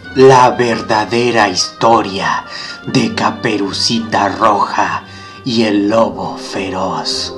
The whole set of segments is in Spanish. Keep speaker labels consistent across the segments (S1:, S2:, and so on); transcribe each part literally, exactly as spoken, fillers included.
S1: La verdadera historia de Caperucita Roja y el lobo feroz.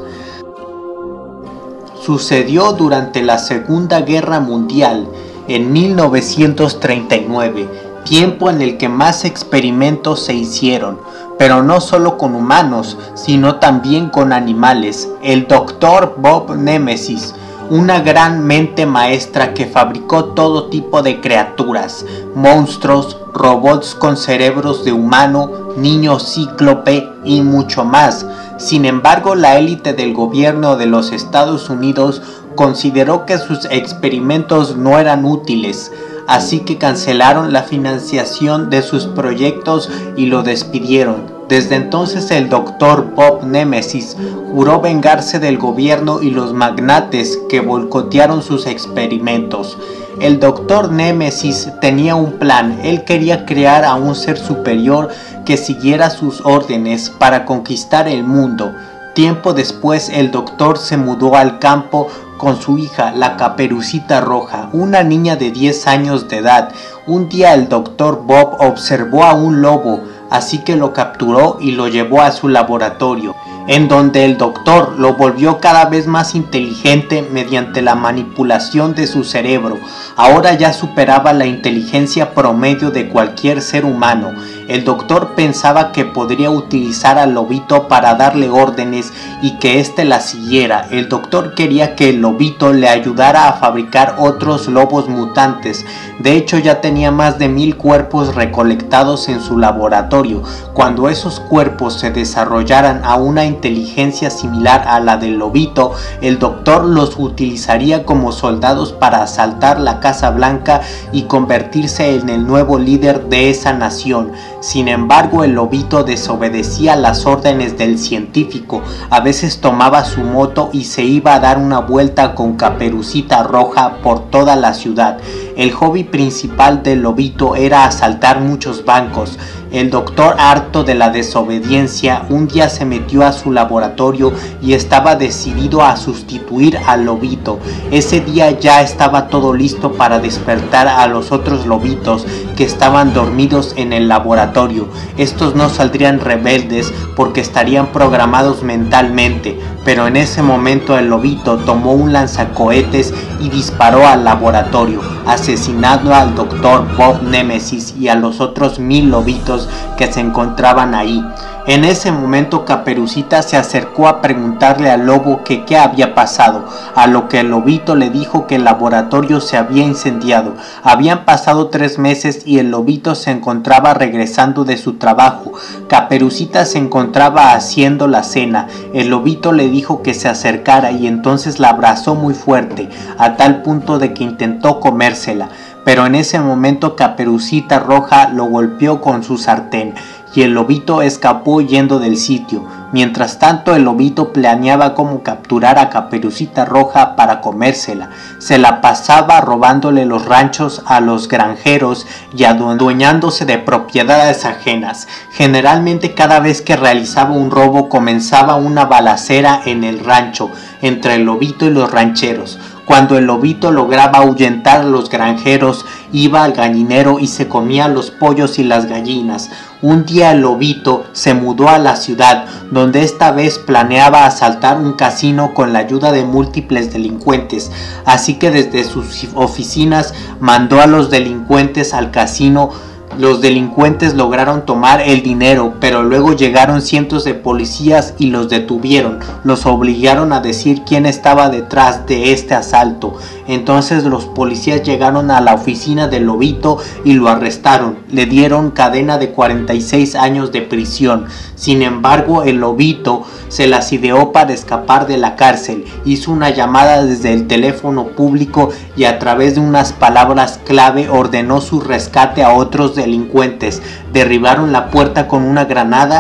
S1: Sucedió durante la Segunda Guerra Mundial en mil novecientos treinta y nueve, tiempo en el que más experimentos se hicieron, pero no solo con humanos, sino también con animales. El doctor Bob Nemesis, una gran mente maestra que fabricó todo tipo de criaturas, monstruos, robots con cerebros de humano, niños cíclope y mucho más. Sin embargo, la élite del gobierno de los Estados Unidos consideró que sus experimentos no eran útiles, así que cancelaron la financiación de sus proyectos y lo despidieron. Desde entonces el doctor Bob Nemesis juró vengarse del gobierno y los magnates que boicotearon sus experimentos. El doctor Nemesis tenía un plan. Él quería crear a un ser superior que siguiera sus órdenes para conquistar el mundo. Tiempo después el doctor se mudó al campo con su hija, la Caperucita Roja, una niña de diez años de edad. Un día el doctor Bob observó a un lobo, así que lo capturó y lo llevó a su laboratorio, en donde el doctor lo volvió cada vez más inteligente mediante la manipulación de su cerebro. Ahora ya superaba la inteligencia promedio de cualquier ser humano. El doctor pensaba que podría utilizar al lobito para darle órdenes y que éste la siguiera. El doctor quería que el lobito le ayudara a fabricar otros lobos mutantes. De hecho, ya tenía más de mil cuerpos recolectados en su laboratorio. Cuando esos cuerpos se desarrollaran a una inteligencia similar a la del lobito, el doctor los utilizaría como soldados para asaltar la Casa Blanca y convertirse en el nuevo líder de esa nación. Sin embargo, el lobito desobedecía las órdenes del científico. A veces tomaba su moto y se iba a dar una vuelta con Caperucita Roja por toda la ciudad. El hobby principal del lobito era asaltar muchos bancos. El doctor, harto de la desobediencia, un día se metió a su laboratorio y estaba decidido a sustituir al lobito. Ese día ya estaba todo listo para despertar a los otros lobitos que estaban dormidos en el laboratorio. Estos no saldrían rebeldes porque estarían programados mentalmente, pero en ese momento el lobito tomó un lanzacohetes y disparó al laboratorio, asesinando al doctor Bob Nemesis y a los otros mil lobitos que se encontraban ahí. En ese momento Caperucita se acercó a preguntarle al lobo que qué había pasado, a lo que el lobito le dijo que el laboratorio se había incendiado. Habían pasado tres meses y el lobito se encontraba regresando de su trabajo. Caperucita se encontraba haciendo la cena. El lobito le dijo que se acercara y entonces la abrazó muy fuerte, a tal punto de que intentó comérsela. Pero en ese momento Caperucita Roja lo golpeó con su sartén y el lobito escapó huyendo del sitio. Mientras tanto, el lobito planeaba cómo capturar a Caperucita Roja para comérsela. Se la pasaba robándole los ranchos a los granjeros y adueñándose de propiedades ajenas. Generalmente, cada vez que realizaba un robo comenzaba una balacera en el rancho entre el lobito y los rancheros. Cuando el lobito lograba ahuyentar a los granjeros, iba al gallinero y se comía los pollos y las gallinas. Un día el lobito se mudó a la ciudad, donde esta vez planeaba asaltar un casino con la ayuda de múltiples delincuentes. Así que desde sus oficinas mandó a los delincuentes al casino. Los delincuentes lograron tomar el dinero, pero luego llegaron cientos de policías y los detuvieron. Los obligaron a decir quién estaba detrás de este asalto. Entonces los policías llegaron a la oficina del lobito y lo arrestaron. Le dieron cadena de cuarenta y seis años de prisión. Sin embargo, el lobito se las ideó para escapar de la cárcel. Hizo una llamada desde el teléfono público y a través de unas palabras clave ordenó su rescate a otros delincuentes. Derribaron la puerta con una granada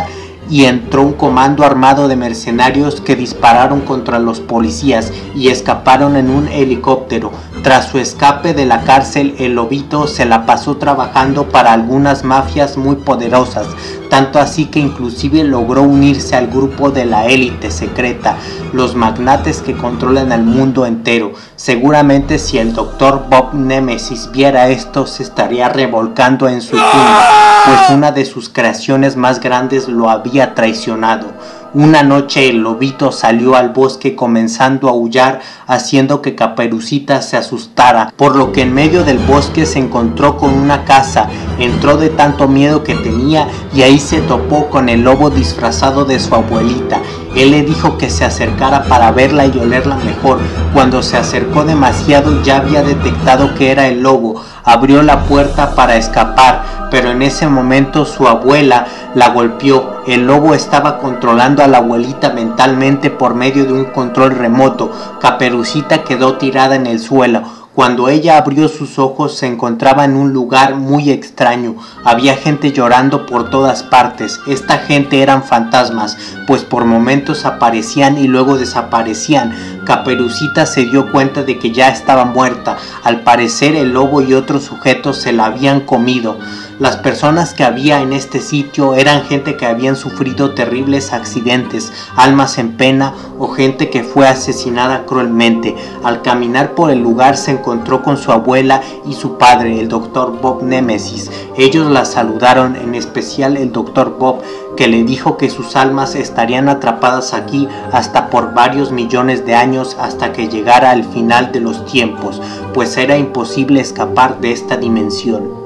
S1: y entró un comando armado de mercenarios que dispararon contra los policías y escaparon en un helicóptero. Tras su escape de la cárcel, el lobito se la pasó trabajando para algunas mafias muy poderosas, tanto así que inclusive logró unirse al grupo de la élite secreta, los magnates que controlan el mundo entero. Seguramente si el doctor Bob Nemesis viera esto, se estaría revolcando en su tumba, pues una de sus creaciones más grandes lo había traicionado. Una noche el lobito salió al bosque comenzando a aullar, haciendo que Caperucita se asustara, por lo que en medio del bosque se encontró con una casa. Entró de tanto miedo que tenía y ahí se topó con el lobo disfrazado de su abuelita. Él le dijo que se acercara para verla y olerla mejor. Cuando se acercó demasiado ya había detectado que era el lobo. Abrió la puerta para escapar, pero en ese momento su abuela la golpeó. El lobo estaba controlando a la abuelita mentalmente por medio de un control remoto. Caperucita quedó tirada en el suelo. Cuando ella abrió sus ojos se encontraba en un lugar muy extraño. Había gente llorando por todas partes. Esta gente eran fantasmas, pues por momentos aparecían y luego desaparecían. Caperucita se dio cuenta de que ya estaba muerta. Al parecer el lobo y otros sujetos se la habían comido. Las personas que había en este sitio eran gente que habían sufrido terribles accidentes, almas en pena o gente que fue asesinada cruelmente. Al caminar por el lugar se encontró con su abuela y su padre, el doctor Bob Nemesis. Ellos la saludaron, en especial el doctor Bob, que le dijo que sus almas estarían atrapadas aquí hasta por varios millones de años, hasta que llegara el final de los tiempos, pues era imposible escapar de esta dimensión.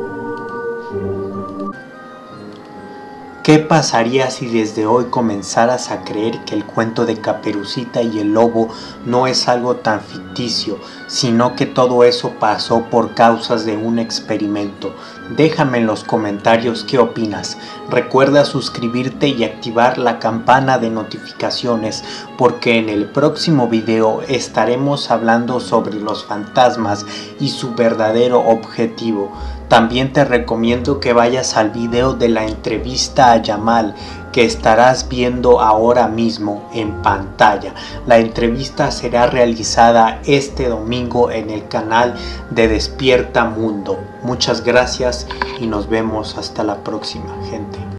S1: ¿Qué pasaría si desde hoy comenzaras a creer que el cuento de Caperucita y el lobo no es algo tan ficticio, sino que todo eso pasó por causas de un experimento? Déjame en los comentarios qué opinas. Recuerda suscribirte y activar la campana de notificaciones, porque en el próximo video estaremos hablando sobre los fantasmas y su verdadero objetivo. También te recomiendo que vayas al video de la entrevista a Yamal, que estarás viendo ahora mismo en pantalla. La entrevista será realizada este domingo en el canal de Despierta Mundo. Muchas gracias y nos vemos hasta la próxima, gente.